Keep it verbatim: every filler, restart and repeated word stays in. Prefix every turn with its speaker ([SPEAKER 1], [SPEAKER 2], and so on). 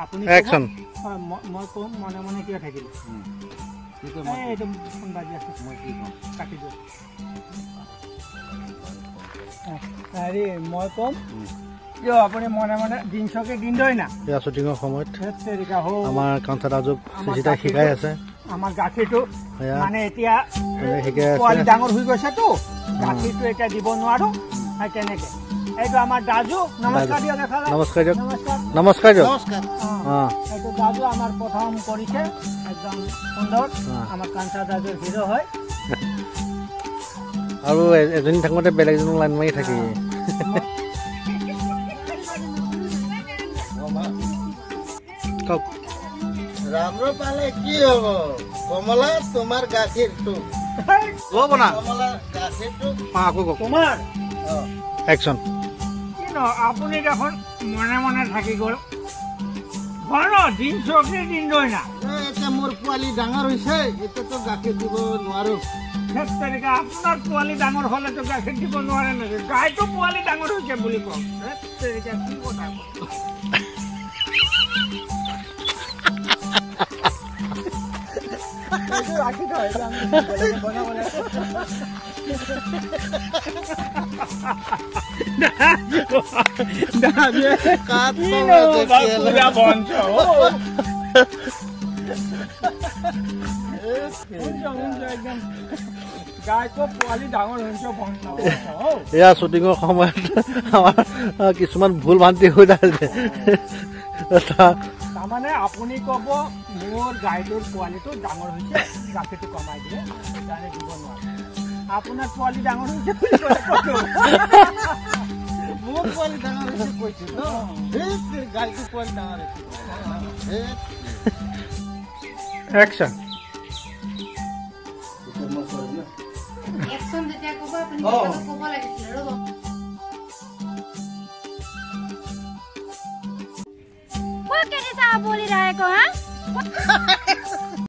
[SPEAKER 1] আপুনি
[SPEAKER 2] একচন
[SPEAKER 1] হয় মই কম মনে মনে কিয় থাকিল এইটো ফোন বাজি আছে মই কি কম কাটি দিওঁ হেৰি মই কম কিয় আপুনি মনে মনে দিনচকে দিনদই না
[SPEAKER 2] এয়া শ্বুটিঙৰ সময়ত
[SPEAKER 1] তেৰিকা হো
[SPEAKER 2] আমাৰ কাঞ্চা ৰাজুক সুজিতা শিকাই আছে
[SPEAKER 1] আমাৰ গাখীৰটো মানে এতিয়া
[SPEAKER 2] শিকাই
[SPEAKER 1] পোৱালি
[SPEAKER 2] আছে
[SPEAKER 1] ডাঙৰ হৈ গৈছেতো গাখীৰটো এতিয়া দিব নোৱাৰো আৰু তেনেকে এইটো আমাৰ দাজু নমস্কাৰ দিয়ক দেখালে
[SPEAKER 2] নমস্কাৰ দিয়ক
[SPEAKER 1] নমস্কাৰ
[SPEAKER 2] নমস্কাৰ দিয়ক
[SPEAKER 1] নমস্কাৰ অঁ এইটো দাজু আমাৰ প্ৰথম কৰিছে একদম সুন্দৰ আমাৰ কাঞ্চা দাজুৰ হিৰো হয়
[SPEAKER 2] আৰু এজনী থাকোঁতে বেলেগ এজনক লাইন মাৰি থাকি কওক
[SPEAKER 3] राम्रो पाले की हो कमला तुम्हार गाखिर तो
[SPEAKER 2] ও বনা
[SPEAKER 3] कमला गाखिर तो
[SPEAKER 2] পা আকৌ কওক
[SPEAKER 1] তোমাৰ
[SPEAKER 2] একচন
[SPEAKER 1] কি ন আপুনি দেখোন মনে মনে থাকি গ'ল ঘৰ দিন চকে দিন দই না
[SPEAKER 3] এটা মোর পোৱালি ডাঙৰ হৈছে এটা তো গাখীৰ দিব নোৱাৰো
[SPEAKER 1] সেই তাৰিখে আপোনাৰ পোৱালি ডাঙৰ হ'লেতো গাখীৰ দিব নোৱাৰে নেকি গাইটো পোৱালি ডাঙৰ হৈছে বুলি কওক সেই তাৰিখে কি কথা ৰাখি থয় বনাবলৈ
[SPEAKER 2] এয়া শ্বুটিঙৰ সময়ত আমাৰ কিছুমান ভুল ভ্ৰান্তি হৈ থাকে
[SPEAKER 1] তাৰমানে আপুনি ক'ব মোৰ গাইটোৰ পোৱালিটো ডাঙৰ হৈছে গাখীৰটো কমাই দিয়ে সেইকাৰণে দিব নোৱাৰে আপোনাৰ পোৱালি ডাঙৰ হৈছে
[SPEAKER 3] মোৰ পোৱালি ডাঙৰ হৈছে কৈছো ন এই গাইটো পোৱালি ডাঙৰ হৈছে
[SPEAKER 2] একচন
[SPEAKER 4] একচন যেতিয়া ক'ব আপুনি কথাটো ক'ব লাগিছিল ৰ'ব वो कैसे साहब बोल रहा है को हाँ